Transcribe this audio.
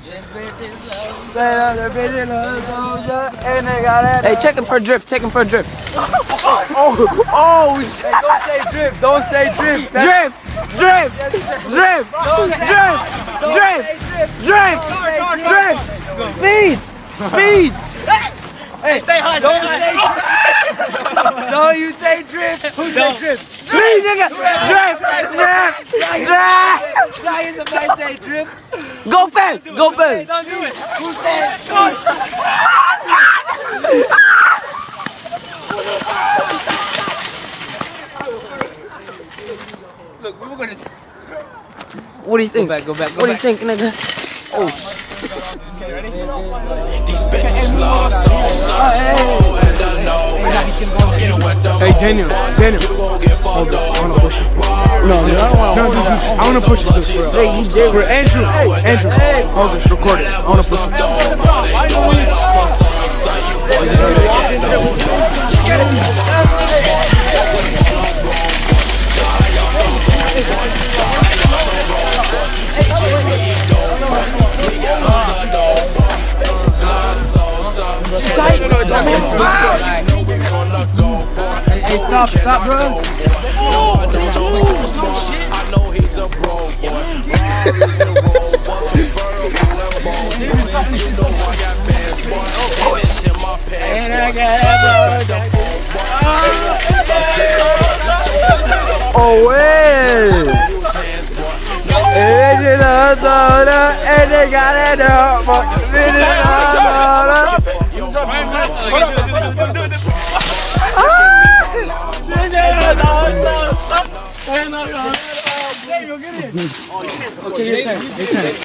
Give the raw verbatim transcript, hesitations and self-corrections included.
Hey, check him for a drift. Take him for a drift. Oh, oh, shit. Hey, don't say drift. Don't say drift. Drift, drift, drift, drift, drift, drift, drift. Speed, speed. Hey, say hi. Don't say drift. No, you say drift. Who say drift? Speed, nigga. Drift, drift, drift. Why is somebody say drift? Go fast, go fast. Don't do it. Who said Look, we were gonna. What do you think? Go back, go back, go what back. do you think, nigga? Oh. Okay, ready? These bitches lost so and I know. Hey, Daniel, Daniel. Hold this. I wanna push it. No, no, I don't want No, no, no. I wanna push it this for Hey, you did. For Andrew. Hey, Andrew. Hold this. Record it. I wanna push it. Hey, stop, stop, bro. I know he's a bro boy. And I got Oh, hey. And you know, and they got it up, but Okay, your turn. Your turn.